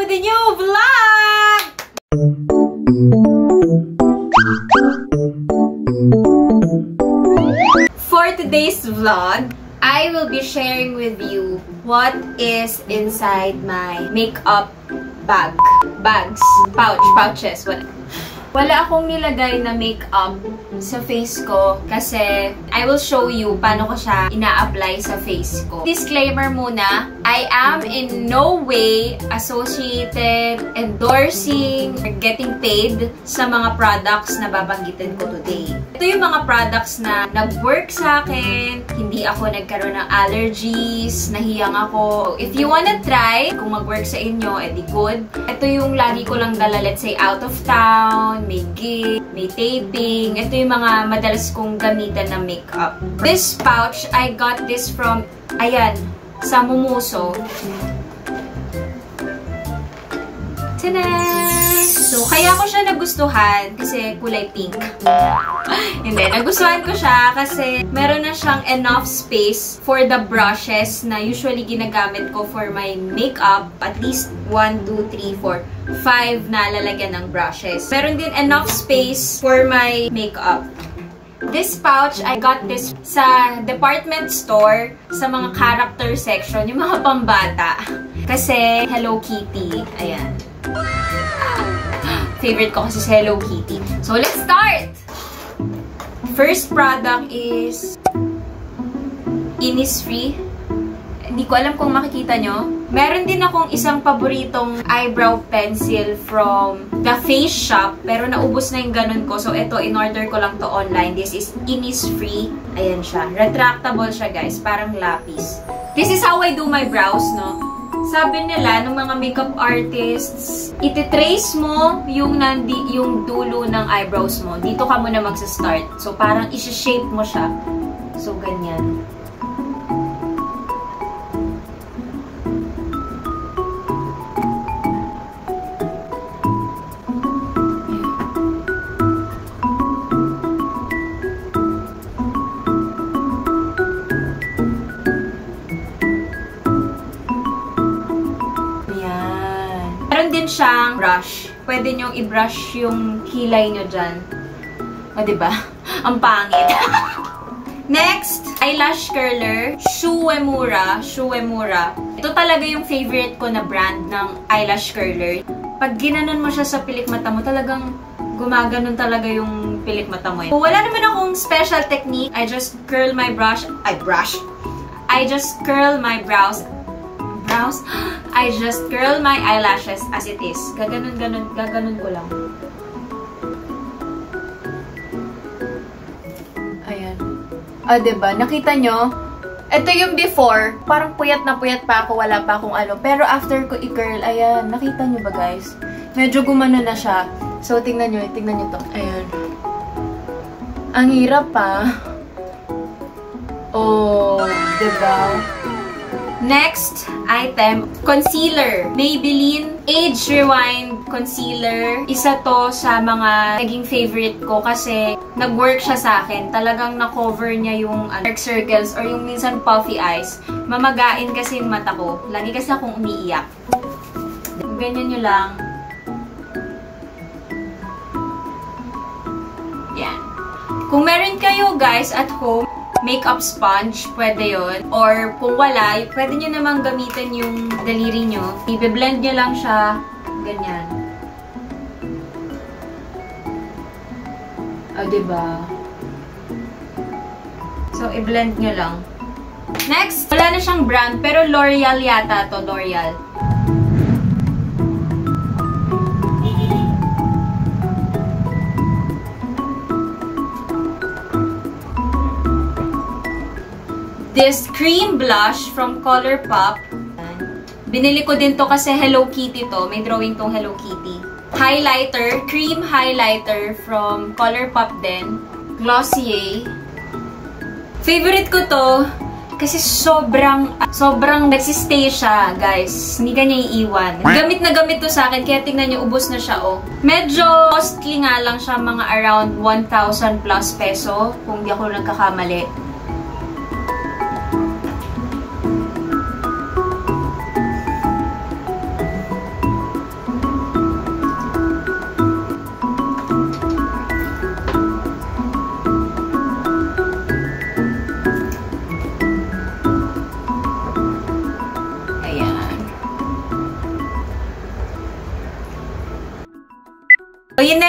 to the new vlog! For today's vlog, I will be sharing with you what is inside my makeup pouches, whatever. Wala akong nilagay na makeup sa face ko kasi I will show you paano ko siya ina-apply sa face ko. Disclaimer muna, I am in no way associated, endorsing, or getting paid sa mga products na babanggitin ko today. Ito yung mga products na nag-work sa akin, hindi ako nagkaroon ng allergies, nahiyang ako. If you wanna try, kung mag-work sa inyo, edi good. Ito yung lagi ko lang dala, let's say out of town, may gig, may taping. Ito yung mga madalas kong gamitan na makeup. This pouch, I got this from, ayan, sa Mumuso. Tada! So, kaya ko siya nagustuhan kasi kulay pink. Hindi, nagustuhan ko siya kasi meron na siyang enough space for the brushes na usually ginagamit ko for my makeup. At least 1, 2, 3, 4, 5 na lalagyan ng brushes. Meron din enough space for my makeup. This pouch, I got this sa department store, sa mga character section, yung mga pambata. Kasi Hello Kitty. Ayan. Favorite ko kasi si Hello Kitty. So, let's start! First product is Innisfree. Hindi ko alam kung makikita nyo. Meron din akong isang paboritong eyebrow pencil from The Face Shop. Pero naubos na yung ganun ko. So, ito, in-order ko lang to online. This is Innisfree. Ayan siya. Retractable siya, guys. Parang lapis. This is how I do my brows, no? Sabi nila, ng mga makeup artists, ititrace mo yung dulo ng eyebrows mo. Dito ka muna magsa-start. So, parang isi-shape mo siya. So, ganyan. Meron din siyang brush. Pwede nyong i-brush yung kilay nyo dyan. O, diba? Ang pangit. Next, eyelash curler. Shuemura. Ito talaga yung favorite ko na brand ng eyelash curler. Pag ginanon mo siya sa pilik mata mo, talagang gumaganon talaga yung pilik mata mo. Wala naman akong special technique. I just curl my brush. I just curl my brows. I just curl my eyelashes as it is. Gaganon ko lang. Ayan. Diba? Nakita nyo? Ito yung before. Parang puyat na puyat pa ako. Wala pa akong ano. Pero after ko i-curl, ayan. Nakita nyo ba, guys? Medyo gumano na siya. So, tingnan nyo to. Ayan. Ang hirap pa. Oh, diba? Next item, concealer. Maybelline Age Rewind Concealer. Isa to sa mga naging favorite ko kasi nag-work siya sa akin. Talagang na-cover niya yung dark circles or yung minsan puffy eyes. Mamagain kasi yung mata ko. Lagi kasi akong umiiyak. Ganyan nyo lang. Yan. Kung meron kayo guys at home, makeup sponge, pwede yon. Or kung wala, pwede nyo namang gamitin yung daliri nyo. I-blend nyo lang siya. Ganyan. Diba? So, i-blend nyo lang. Next, wala na siyang brand, pero L'Oreal yata to. L'Oreal. This cream blush from Colourpop. Binili ko din to kasi Hello Kitty to. May drawing tong Hello Kitty. Highlighter. Cream highlighter from Colourpop din. Glossier. Favorite ko to kasi sobrang nagsistay siya, guys. Hindi ka niya iiwan. Gamit na gamit to sa akin, kaya tingnan niyo, ubos na siya, oh. Medyo costly nga lang siya, mga around 1,000 plus peso, kung di ako nagkakamali.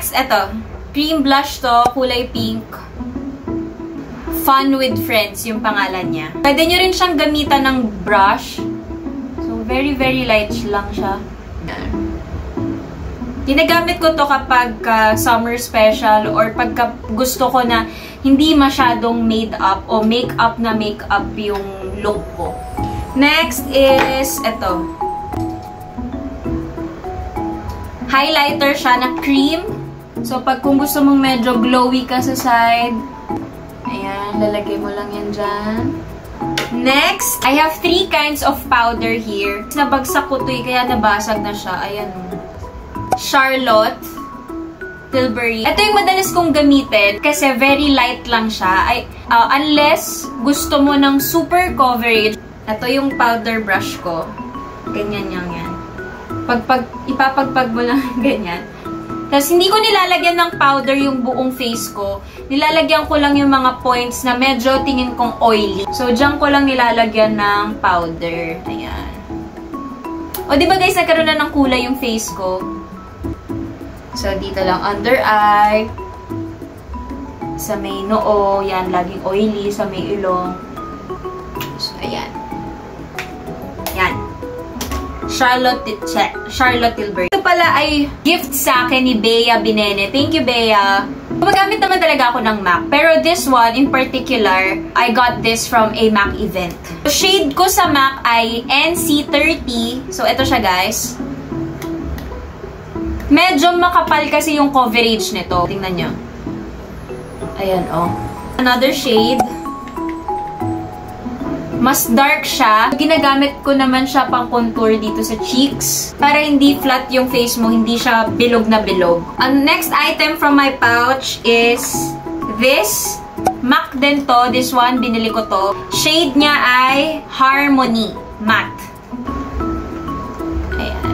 Next, eto. Cream blush to, kulay pink. Fun with Friends yung pangalan niya. Pwede nyo rin siyang gamitan ng brush. So, very, very light lang siya. Ginagamit ko to kapag summer special or pagka gusto ko na hindi masyadong made up o make-up na make-up yung look ko. Next is eto. Highlighter siya na cream. So, pag kung gusto mong medyo glowy ka sa side, ayan, lalagay mo lang yan dyan. Next, I have 3 kinds of powder here. Nabagsak ko to kaya nabasag na siya. Ayan. Charlotte Tilbury. Ito yung madalas kong gamitin kasi very light lang siya. Unless gusto mo ng super coverage, ito yung powder brush ko. Ganyan yan. Ipapagpag mo lang ganyan. Tapos, hindi ko nilalagyan ng powder yung buong face ko. Nilalagyan ko lang yung mga points na medyo tingin kong oily. So, dyan ko lang nilalagyan ng powder. Ayan. O, diba guys, nagkaroon na ng kulay yung face ko. So, dito lang under eye. Sa may noo. Yan, laging oily. Sa may ilong. So, ayan. Yan. Charlotte Tilbury. Ito pala ay gift sa akin ni Bea Binene. Thank you, Bea. Gumagamit naman talaga ako ng MAC. Pero this one, in particular, I got this from a MAC event. Shade ko sa MAC ay NC30. So, ito siya, guys. Medyo makapal kasi yung coverage nito. Tingnan nyo. Ayan, oh. Another shade. Mas dark siya. Ginagamit ko naman siya pang contour dito sa cheeks. Para hindi flat yung face mo, hindi siya bilog na bilog. Ang next item from my pouch is this. MAC din to. This one, binili ko to. Shade niya ay Harmony Matte. Ayan.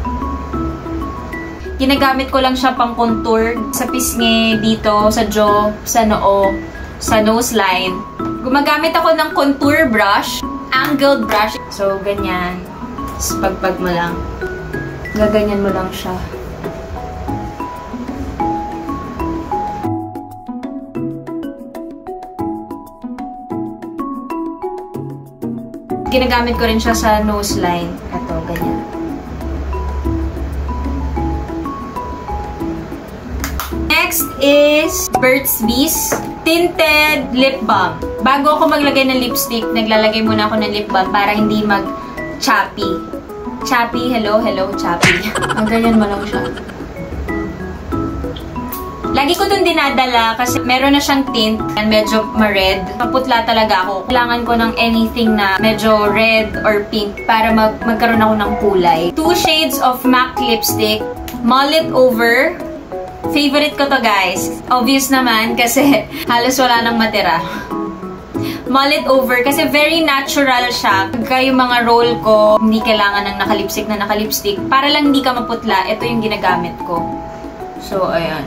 Ginagamit ko lang siya pang contour sa pisngi dito, sa jaw, sa noo, sa nose line. Gumagamit ako ng contour brush, angled brush. So, ganyan. Pagpag mo lang. Gaganyan mo lang siya. Ginagamit ko rin siya sa nose line. Ito, ganyan. Next is Burt's Bees Tinted Lip Balm. Bago ako maglagay ng lipstick, naglalagay muna ako ng lip balm para hindi mag-chappy. Chappy, hello, chappy. Ganyan mo lang siya. Lagi ko dun dinadala kasi meron na siyang tint and medyo ma-red. Maputla talaga ako. Kailangan ko ng anything na medyo red or pink para magkaroon ako ng kulay. 2 shades of MAC lipstick. Mull it over. Favorite ko to, guys. Obvious naman kasi halos wala nang matira. Mull it over kasi very natural siya. Pagka yung mga roll ko, hindi kailangan ng nakalipstick. Para lang hindi ka maputla, ito yung ginagamit ko. So, ayan.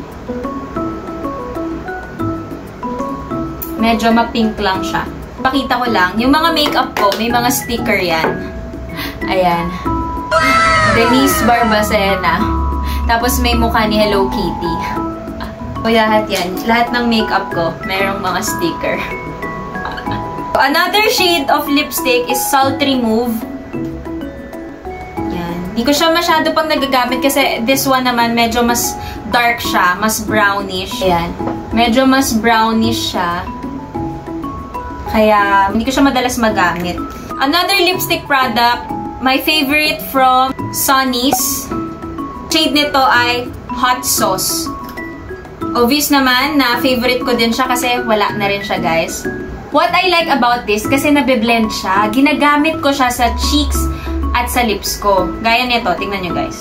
Medyo ma-pink lang siya. Pakita ko lang. Yung mga makeup ko, may mga sticker yan. Ayan. Denise Barbacena. Tapos may mukha ni Hello Kitty. O lahat yan. Lahat ng makeup ko, mayroong mga sticker. Another shade of lipstick is Sultry Move. Yan. Hindi ko siya masyado pang nagagamit kasi this one naman medyo mas dark siya. Mas brownish. Ayan. Medyo mas brownish siya. Kaya hindi ko siya madalas magamit. Another lipstick product, my favorite from Sunny's. Shade nito ay Hot Sauce. Obvious naman na favorite ko din siya kasi wala na rin siya, guys. What I like about this, kasi nabiblend siya, ginagamit ko siya sa cheeks at sa lips ko. Gaya nito, tingnan nyo, guys.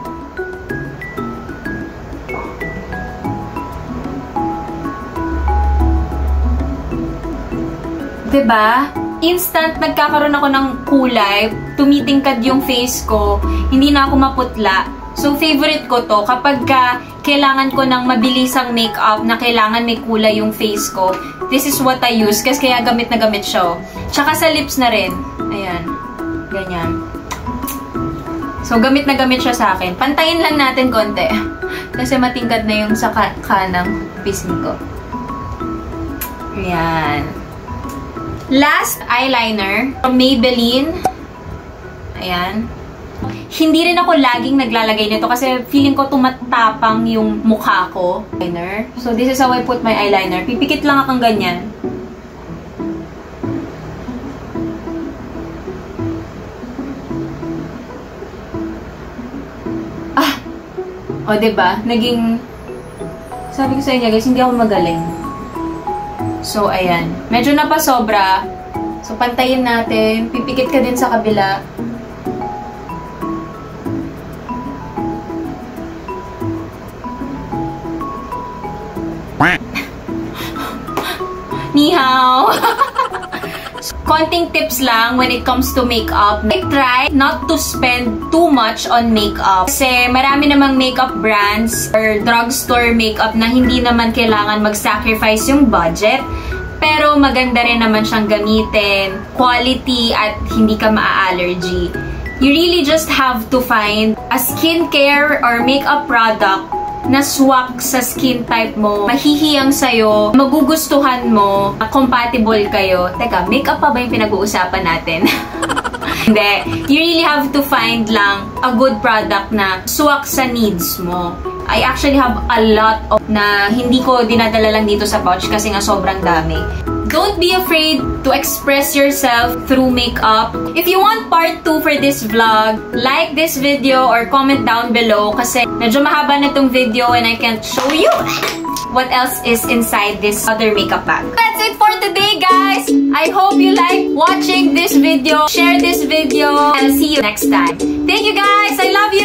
Diba? Instant nagkakaroon ako ng kulay, tumitingkad yung face ko, hindi na ako maputla. So, favorite ko to kapag kailangan ko ng mabilisang makeup na kailangan may kulay yung face ko. This is what I use kasi kaya gamit na gamit siya. Tsaka sa lips na rin. Ayan. Ganyan. So, gamit na gamit siya sa akin. Pantayin lang natin konti. Kasi matingkad na yung sa kanang pisngi ko. Ayan. Last eyeliner from Maybelline. Ayan. Hindi rin ako laging naglalagay nito kasi feeling ko tumatapang yung mukha ko. Eyeliner. So, this is how I put my eyeliner. Pipikit lang akong ganyan. O, diba? Naging... Sabi ko sa inyo, guys, hindi ako magaling. So, ayan. Medyo napasobra. So, pantayin natin. Pipikit ka din sa kabila. Ni hao! Konting tips lang when it comes to makeup. I try not to spend too much on makeup. Kasi marami namang makeup brands or drugstore makeup na hindi naman kailangan mag-sacrifice yung budget. Pero maganda rin naman siyang gamitin. Quality at hindi ka maa-allergy. You really just have to find a skincare or makeup product na swak sa skin type mo, mahihiyang sa'yo, magugustuhan mo, compatible kayo. Teka, makeup pa ba yung pinag-uusapan natin? Hindi. You really have to find lang a good product na swak sa needs mo. I actually have a lot of na hindi ko dinadala lang dito sa pouch kasi nga sobrang dami. Don't be afraid to express yourself through makeup. If you want part 2 for this vlog, like this video or comment down below kasi medyo mahaba na itong video and I can't show you what else is inside this other makeup bag. That's it for today, guys! I hope you like watching this video. Share this video and I'll see you next time. Thank you, guys! I love you!